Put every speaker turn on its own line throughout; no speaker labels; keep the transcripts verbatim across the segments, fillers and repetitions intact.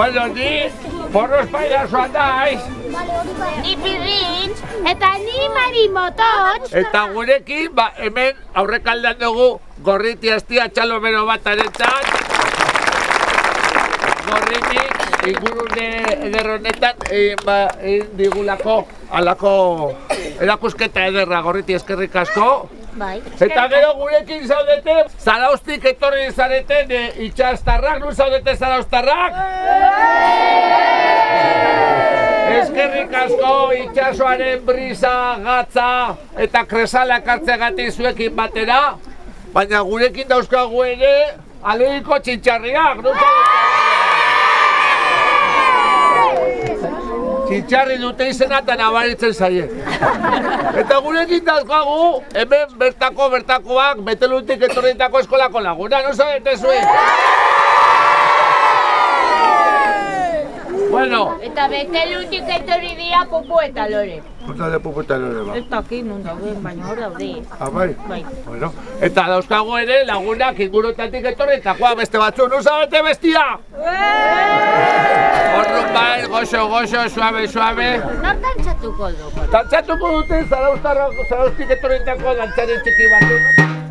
Bueno, ni porros pailazoa naiz.
Ni pirritx, eta ni marimotots.
Eta gurekin, ba, hemen aurrekaldean dugu Gorriti Astia txalomero batarentzat. Gorriti ingurune ederronetan egin digulako alako erakusketa ederra, Gorriti, eskerrik asko.
Bai.
Eta gero gurekin zaudete, Zaraustik etorri zareten itxastarrak, nun zaudete Zaraustarrak? Eskerrik asko itxasoaren brisa, gatza eta kresala ekartzeagatik zuekin batera, baina gurekin dauzkagu ere alegiko txintxarriak, nun zaudete? Txintxarri dute izena eta nabaritzen zaie. Eta gurekin dauzkagu, hemen bertako bertakoak, Betelutik etorritako eskolako laguna, non zaudete zuen? Bueno.
Eta Betelutik etorri dira Pupu eta Lore.
Puta de Pupu eta Lore, ba.
Ez dakit non dauden, baina hor daude.
Ah, bai?
Bai.
Bueno. Eta dauzkagu ere lagunak ingurotatik etorritakoa beste batzu, non zaudete bestia? Horrun bai, goxo, goxo, suave, suave.
Nor dantzatuko dugu?
Dantzatuko dute Zaraustik etorritako dantzari txiki batzu.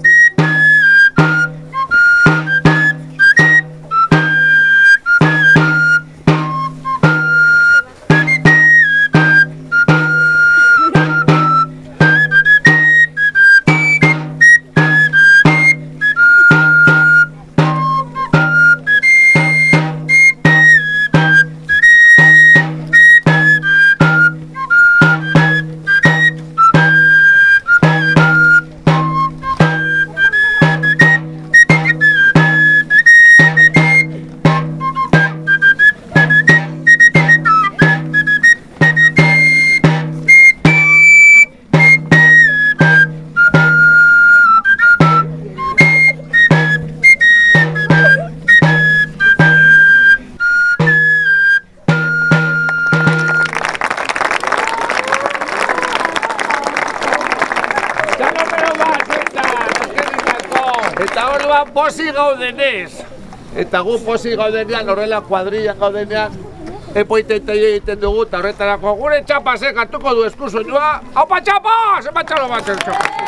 Eta orduan posi gaudenez. Eta gu posi gaudenean, horrela kuadrillan gaudenean, epoiteitai egiten dugu, eta horretarako gure txapasek hartuko du eskusoinua. Haupa txapa! Zenba txalo bat ez txapa!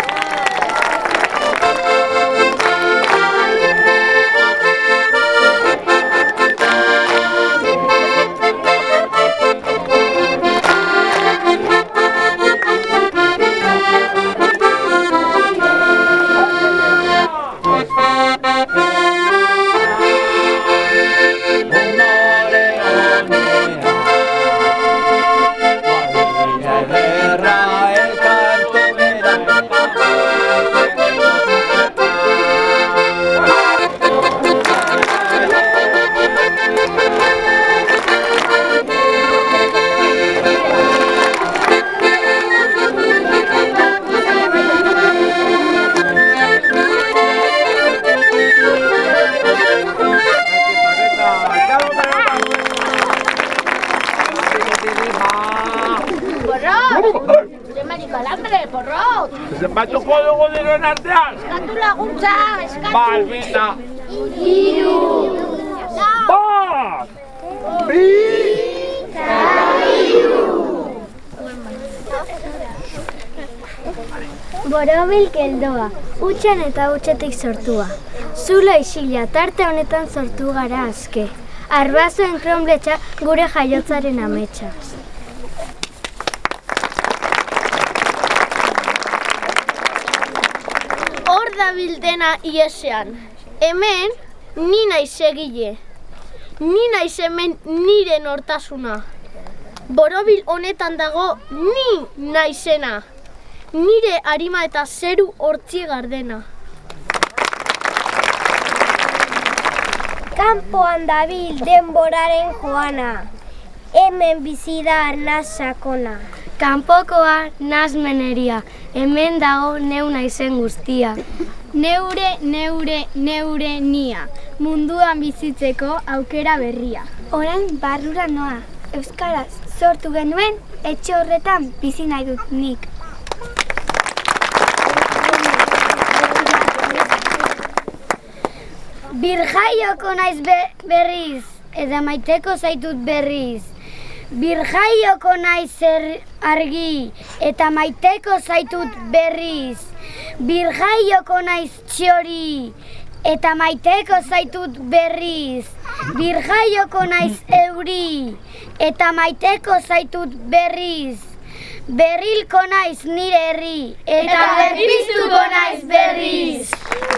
Zenbatuko dugu diroen artean?
Eskatu laguntza, eskatu!
Balbina!
Iru!
Bat! Bi!
Iru!
Borobil geldoa, hutsan eta hutsetik sortua. Zulo isila tarte honetan sortu gara azke. Arbazoen kronbletxa gure jaiotzaren ametsa.
Hor da bildena iesean. Hemen, ni naiz egile. Ni naiz hemen nire nortasuna. Borobil honetan dago ni naizena. Nire arima eta zeru hortzi gardena.
Kanpoan dabil denboraren joana. Hemen bizi da arnaz sakona. Kanpokoa nazmeneria, hemen dago neu naizen guztia.
Neure, neure, neure nia, munduan bizitzeko aukera berria.
Orain barrura noa, euskaraz sortu genuen, etxe horretan bizi nahi dut nik. Birjaioko naiz be berriz, eta maiteko zaitut berriz. Birjaioko naiz argi, eta maiteko zaitut berriz. Birjaioko naiz txori, eta maiteko zaitut berriz. Birjaioko naiz euri, eta maiteko zaitut berriz. Berrilko naiz nire herri, eta berpiztuko naiz berriz.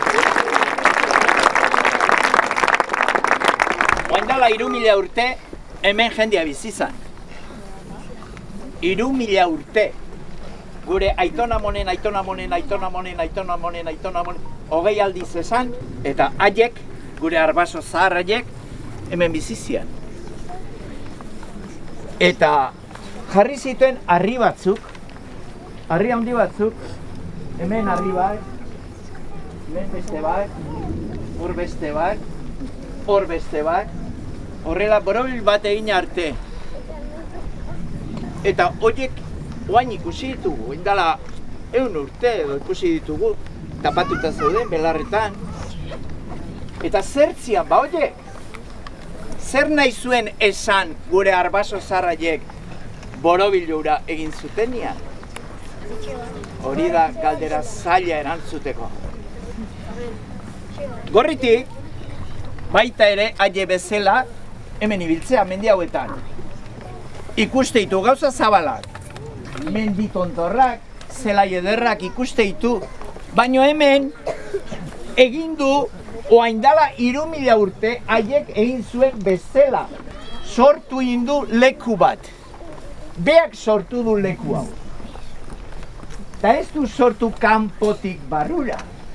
Oaindala hiru mila urte, hemen jendea bizizan. Hiru mila urte. Gure aitona monen, aitona monen, aitona monen, aitona monen, aitona monen, hogei aldiz esan, eta haiek, gure arbaso zahar haiek, hemen bizizian. Eta jarri zituen harri batzuk, harri handi batzuk, hemen harri bat, hemen beste bat, hor beste bat, hor beste bat, horrela borobil bat egin arte. Eta horiek oain ikusi ditugu, indala eun urte edo ikusi ditugu, tapatuta zeuden, belarretan. Eta zertzian, ba horiek, zer nahi zuen esan gure arbaso zarraiek borobilura egin zutenian? Hori da galdera zaila erantzuteko. Gorritik, baita ere aile bezala hemen ibiltzea mendi hauetan. Ikuste ditu gauza zabalak, mendi tontorrak, zelai ederrak ikuste ditu, baino hemen egin du oaindala hiru mila urte haiek egin zuen bezala. Sortu egin du leku bat. Beak sortu du leku hau. Eta ez du sortu kanpotik barrura.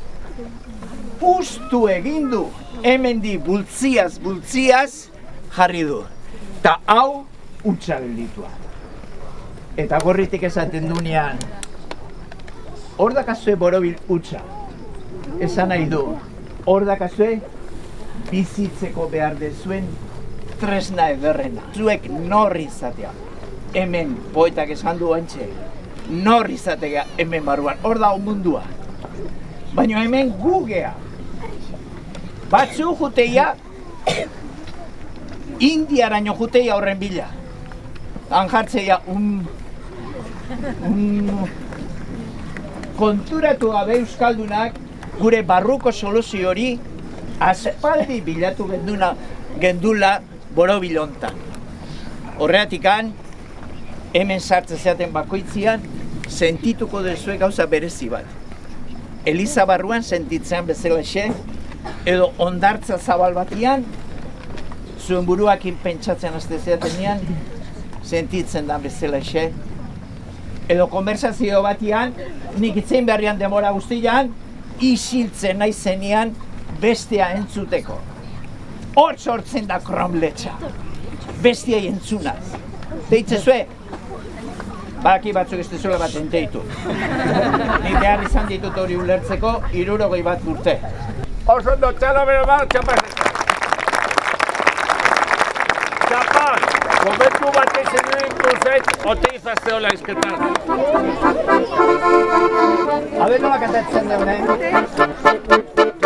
Ustu egin du, hemendi bultziaz, bultziaz jarri du. Eta hau utza gelditua. Eta Gorritik esaten dunean, hor dakazue borobil utza. Esan nahi du, hor dakazue bizitzeko behar dezuen tresna ederrena. Zuek norri izatea. Hemen poetak esan du antxe, norri izatea hemen barruan, hor da mundua. Baina hemen gugea. Batzu juteia, Indiaraino juteia horren bila. Han jartzeia un, un konturatu gabe euskaldunak gure barruko soluzio hori aspaldi bilatu genduna, gendula borobil hontan. Horreatikan, hemen sartze zeaten bakoitzian, sentituko dezue gauza berezi bat. Eliza barruan sentitzean bezalaxe, edo ondartza zabal batian, zuen buruakin pentsatzen azte zeatenean, sentitzen da bezalaxe. Edo konversazio batian, nik itzein berrian demora guztian, isiltzen nahi zenean bestea entzuteko. Hor sortzen da kromletxa, bestiai entzunaz. Deitzezue, baki batzuk ez dezuela bat enteitu. Ni behar izan ditut hori ulertzeko, hirurogei bat urte.
Oso ondo, txalo bero bat, txapas. Txapas, momentu bat izan dut zait, ote izazte hola izketan.
Habe nola kantatzen deune?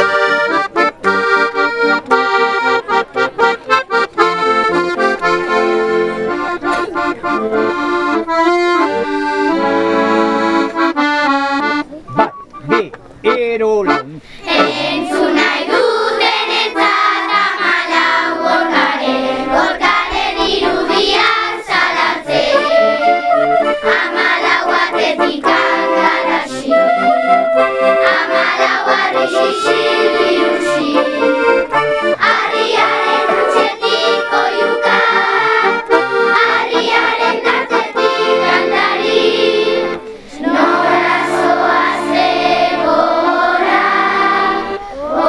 Bat, bi, hiru, lau.
Entzun nahi dutenentzat hamalau gorkaren, gorkaren irudiak salatzen. Hamalau atetik angarasi, hamalau harri xixil birusi, harriaren atxetik oiuka, harriaren atxetik gandari, nora zoaz egora,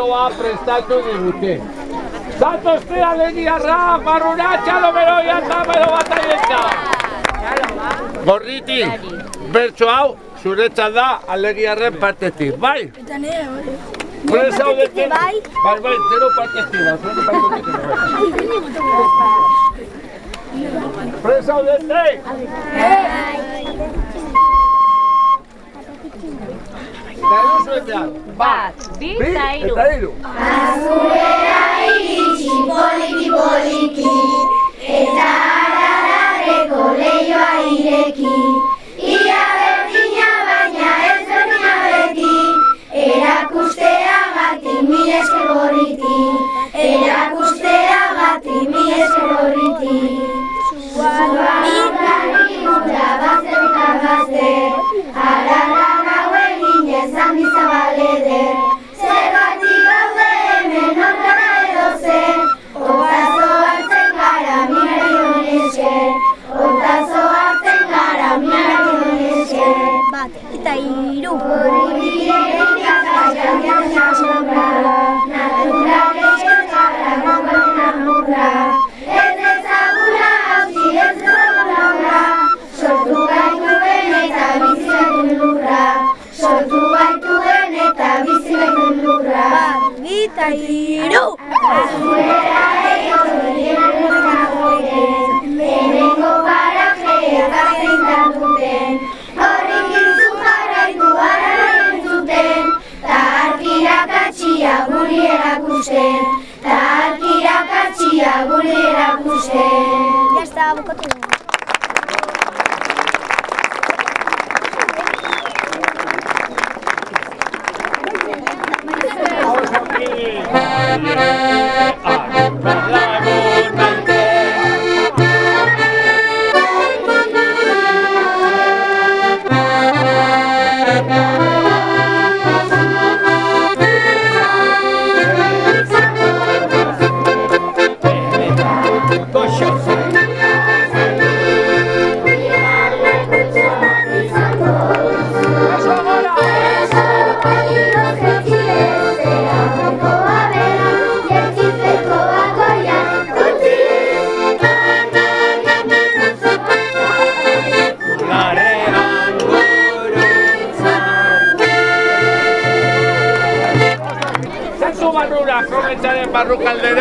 gaua prestatu digute. Zatozte alegiarra, barruna, txalomeroia eta bedo bataietza! Gorriti, bertso hau, zuretzat da alegiarren partetik, bai? Eta nire, bai. Presa hau dete? Bai, bai, zero partetik da, zero partetik da. Presa hau dete? Eta zuetean?
Bat, bi eta hiru.
Eta hiru.
Azurera iritsi poliki poliki, eta aradarreko lehioa ireki. Ia berdina baina ez berdina beti, erakusteagatik mi esker gorriti, erakusteagatik mi esker gorriti. Zuagari munda bazter eta bazter, aradan hauen ginez handi zabaleder. Zergatik gaude hemen orkara edozen, otazo hartzen gara minari honen esker, otazo hartzen gara minari honen esker.
Bat, eta hiru.
Gorritiren ikasgaiak jasombra, naturalek eskara gongoen amurra. Ez ezagura hauzi ez ezagura obra, sortu gaituen eta bizi gaitun lurra. Sortu gaituen eta bizi gaitun lurra.
Bat, bi eta hiru.
Azurera egon dien nagoen, lehenengo parajeak azintan duten. Horrik izu jarraitu araren zuten, ta arkirakatxia guri erakusten, ta arkirakatxia guri erakusten.
Ya está, bukatu.
Barrukaldera!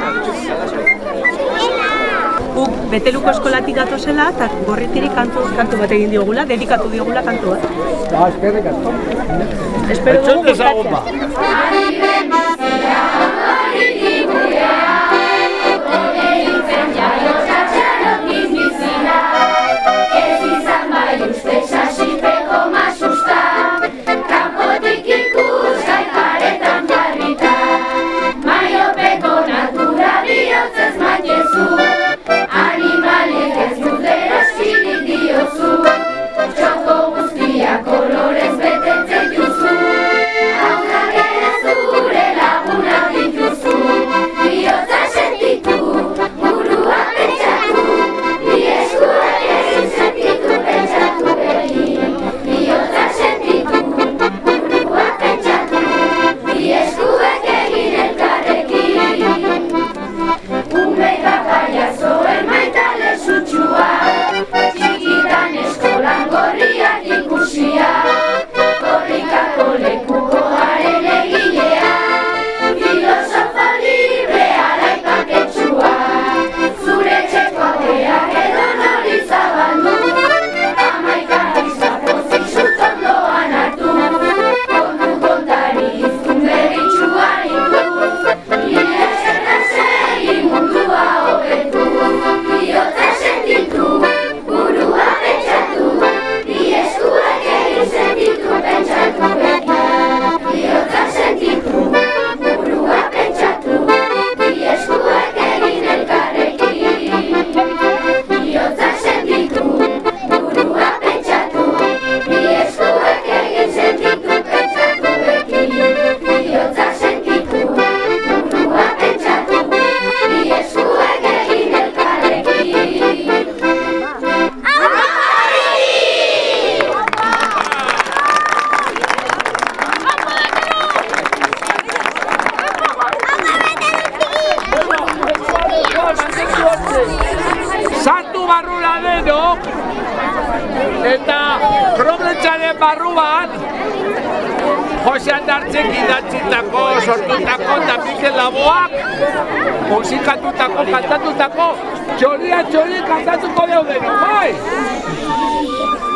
Guk Beteluko eskolatik gatozela eta Gorritirik kantu, kantu bat egin diogula, dedikatu diogula kantu bat.
Da, eskerrik asko.
Espero dugu gustatzea.
Kolorez betetzen juzu, hau da gera zure
Eta kromletxaren barruan, Jose Andartzek idatzitako, sortutako eta Mikel Laboak musikatutako, kantatutako, txoria txori kantatuko deuden, bai?